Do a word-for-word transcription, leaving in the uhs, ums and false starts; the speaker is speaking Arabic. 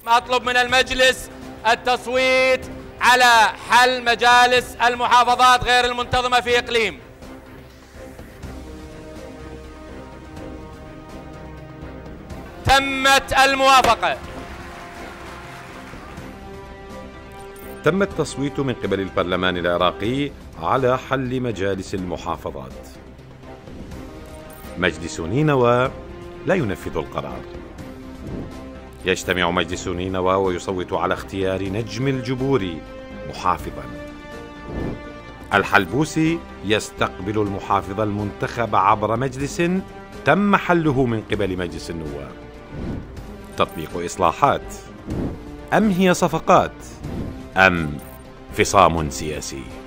أطلب من المجلس التصويت على حل مجالس المحافظات غير المنتظمة في إقليم. تمت الموافقة. تم التصويت من قبل البرلمان العراقي على حل مجالس المحافظات. مجلس نينوى لا ينفذ القرار. يجتمع مجلس نينوى ويصوت على اختيار نجم الجبوري محافظا. الحلبوسي يستقبل المحافظ المنتخب عبر مجلس تم حله من قبل مجلس النواب. تطبيق إصلاحات أم هي صفقات أم فصام سياسي؟